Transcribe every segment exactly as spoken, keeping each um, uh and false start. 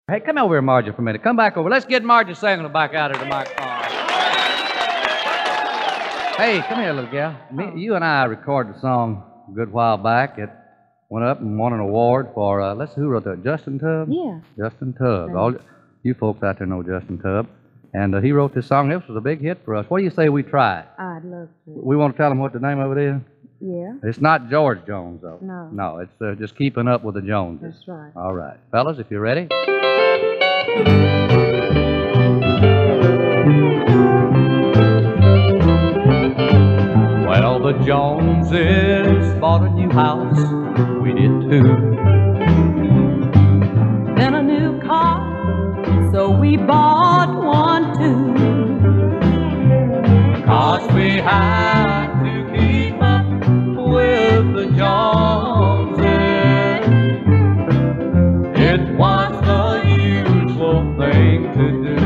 Hey, come over here, Margie, for a minute. Come back over. Let's get Margie singing back out of the microphone. Hey, come here, little gal. Me, you and I recorded a song a good while back. It went up and won an award for, uh, let's see, who wrote that? Justin Tubb? Yeah. Justin Tubb. Right. All you folks out there know Justin Tubb. And uh, he wrote this song. This was a big hit for us. What do you say we try it? I'd love to. We want to tell them what the name of it is? Yeah. It's not George Jones, though. No. No, it's uh, just keeping up with the Joneses. That's right. All right. Fellas, if you're ready. Well, the Joneses bought a new house. We did too. Then a new car, so we bought one too. 'Cause we had to keep up with the Joneses. It was the usual thing to do.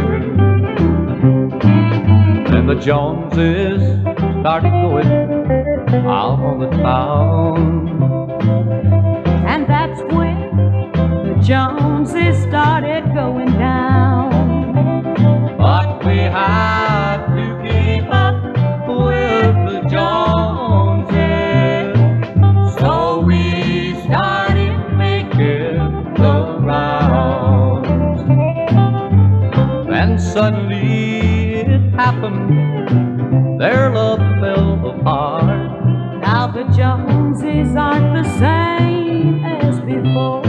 Then the Joneses started going out on the town. And that's when the Joneses started going down. But we had to keep up with the Joneses. So we started making the rounds. Then suddenly it happened. Their love fell apart. Now the Joneses aren't the same as before.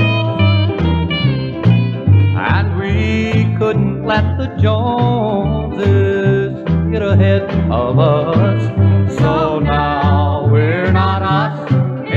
And we couldn't let the Joneses get ahead of us. So now we're not us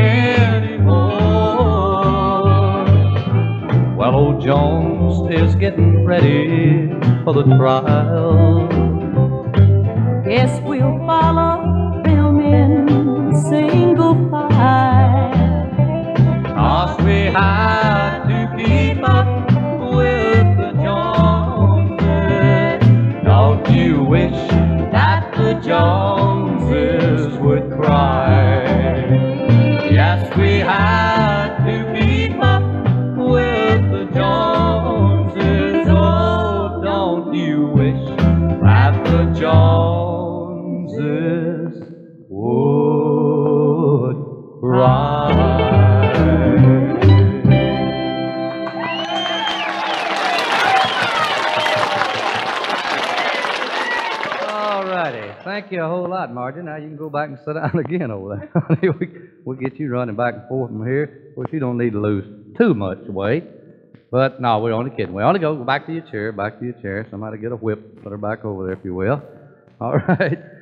anymore. Well, old Jones is getting ready for the trial. Guess we'll follow them in single file. 'Cause we had to keep up with the Joneses. Don't you wish that the Joneses would cry? Yes, we had to keep up with the Joneses. Oh, don't you wish that the Joneses would cry? All righty. Thank you a whole lot, Margie. Now you can go back and sit down again over there. we, we'll get you running back and forth from here. Of course, you don't need to lose too much weight. But no, we're only kidding. We only go back to your chair, back to your chair. Somebody get a whip, put her back over there, if you will. All right.